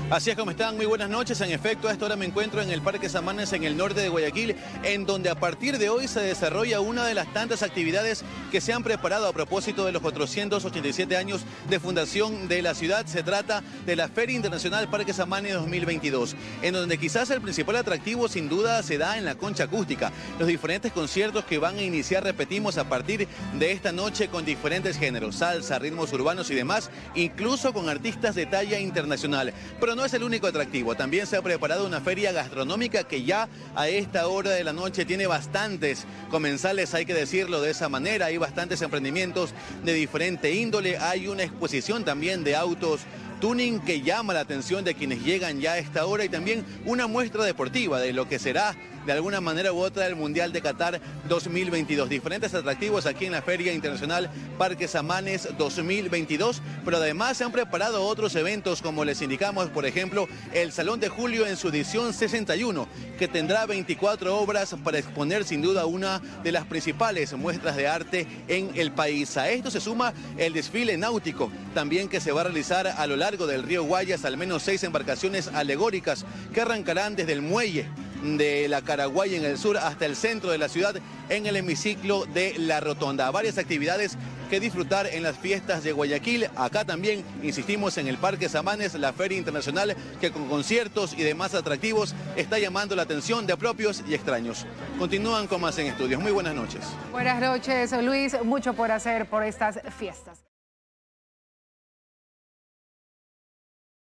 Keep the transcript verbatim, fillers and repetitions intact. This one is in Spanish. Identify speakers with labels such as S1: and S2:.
S1: Así es como están, muy buenas noches. En efecto, a esta hora me encuentro en el Parque Samanes, en el norte de Guayaquil, en donde a partir de hoy se desarrolla una de las tantas actividades que se han preparado a propósito de los cuatrocientos ochenta y siete años de fundación de la ciudad. Se trata de la Feria Internacional Parque Samanes dos mil veintidós, en donde quizás el principal atractivo sin duda se da en la concha acústica. Los diferentes conciertos que van a iniciar, repetimos, a partir de esta noche con diferentes géneros, salsa, ritmos urbanos y demás, incluso con artistas de talla internacional. Pero no es el único atractivo, también se ha preparado una feria gastronómica que ya a esta hora de la noche tiene bastantes comensales, hay que decirlo de esa manera. Hay bastantes emprendimientos de diferente índole, hay una exposición también de autos tuning que llama la atención de quienes llegan ya a esta hora, y también una muestra deportiva de lo que será de alguna manera u otra el Mundial de Qatar dos mil veintidós. Diferentes atractivos aquí en la Feria Internacional Parque Samanes dos mil veintidós, pero además se han preparado otros eventos, como les indicamos, por ejemplo, el Salón de Julio en su edición sesenta y uno, que tendrá veinticuatro obras para exponer sin duda una de las principales muestras de arte en el país. A esto se suma el desfile náutico, también que se va a realizar a lo largo del río Guayas, al menos seis embarcaciones alegóricas que arrancarán desde el muelle de la Caraguay en el sur hasta el centro de la ciudad en el hemiciclo de la Rotonda. Varias actividades que disfrutar en las fiestas de Guayaquil. Acá también, insistimos, en el Parque Samanes, la Feria Internacional, que con conciertos y demás atractivos está llamando la atención de propios y extraños. Continúan con más en estudios. Muy buenas noches.
S2: Buenas noches, Luis. Mucho por hacer por estas fiestas.